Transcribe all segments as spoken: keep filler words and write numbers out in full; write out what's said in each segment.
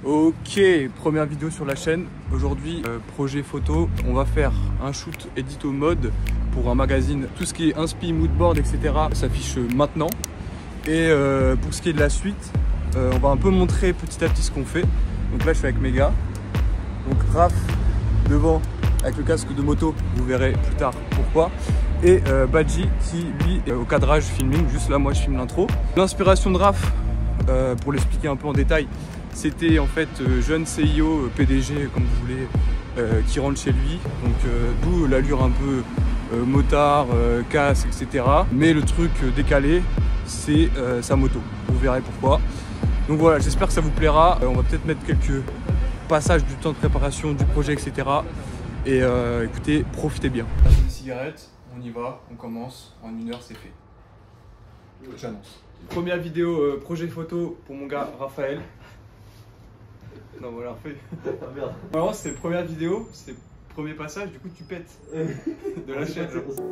Ok, première vidéo sur la chaîne. Aujourd'hui, euh, projet photo. On va faire un shoot édito mode pour un magazine. Tout ce qui est inspi, moodboard, et cetera s'affiche maintenant. Et euh, pour ce qui est de la suite, euh, on va un peu montrer petit à petit ce qu'on fait. Donc là, je suis avec mes gars. Donc Raph devant avec le casque de moto. Vous verrez plus tard pourquoi. Et euh, Badji qui lui est au cadrage filming. Juste là, moi, je filme l'intro. L'inspiration de Raph, euh, pour l'expliquer un peu en détail. C'était en fait euh, jeune C I O, P D G comme vous voulez, euh, qui rentre chez lui. Donc euh, d'où l'allure un peu euh, motard, euh, casse, et cetera. Mais le truc euh, décalé, c'est euh, sa moto. Vous verrez pourquoi. Donc voilà, j'espère que ça vous plaira. Euh, on va peut-être mettre quelques passages du temps de préparation du projet, et cetera. Et euh, écoutez, profitez bien. Une cigarette, on y va, on commence. En une heure, c'est fait. J'annonce. Première vidéo euh, projet photo pour mon gars Raphaël. Non, voilà, refait. Ah merde. Vraiment, c'est première vidéo, c'est premier passage, du coup, tu pètes de la chaîne.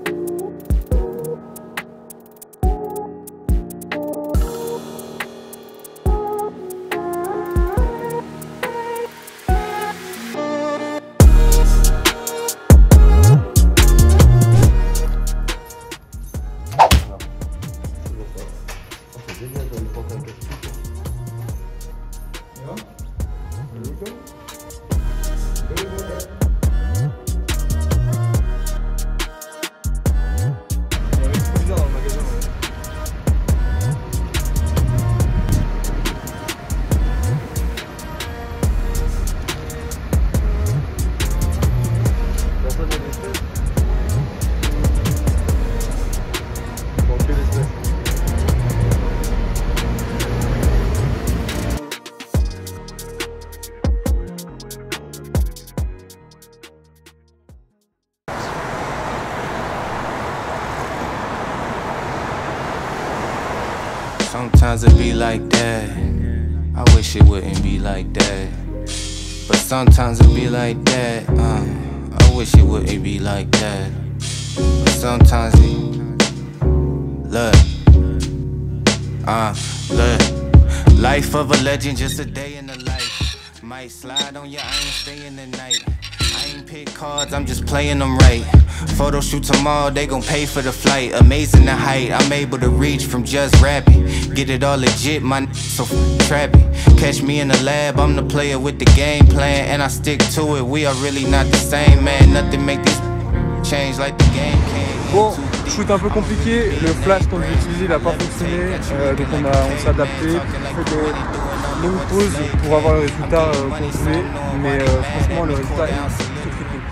Sometimes it be like that. I wish it wouldn't be like that. But sometimes it be like that. Uh, I wish it wouldn't be like that. But sometimes it look, uh, look. Life of a legend, just a day in the life. Might slide on ya, I ain't staying the night. I ain't pick cards, I'm just playing them right. Photo shoot tomorrow, they gon' pay for the flight. Amazing the height, I'm able to reach from just rapping. Get it all legit, my n so trappy. Catch me in the lab, I'm the player with the game plan. And I stick to it, we are really not the same, man. Nothing make this change like the game can. Bon, shoot un peu compliqué, le flash qu'on devait utiliser n'a pas fonctionné, euh, donc on, a, on s'est adapté, on fait des longues pauses pour avoir le résultat euh, qu'on voulait, mais euh, franchement le résultat est très très cool.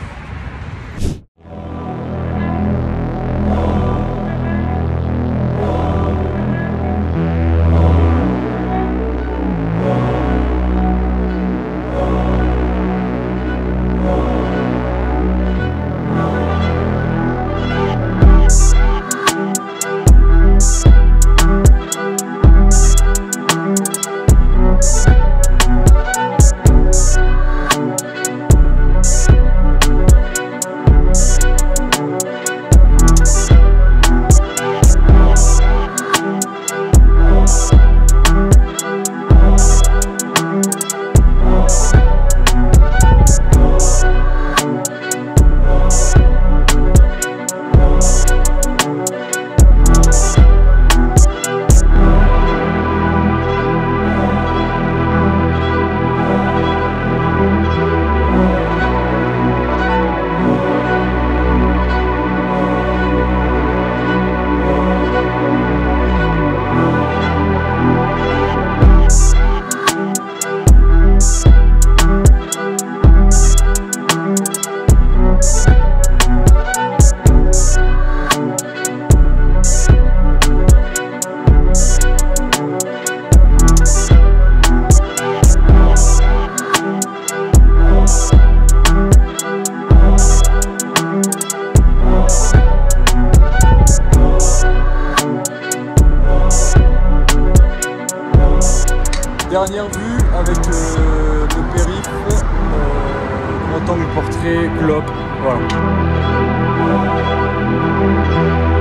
Dernière vue avec euh, le périph', euh, grand angle portrait, clope, voilà.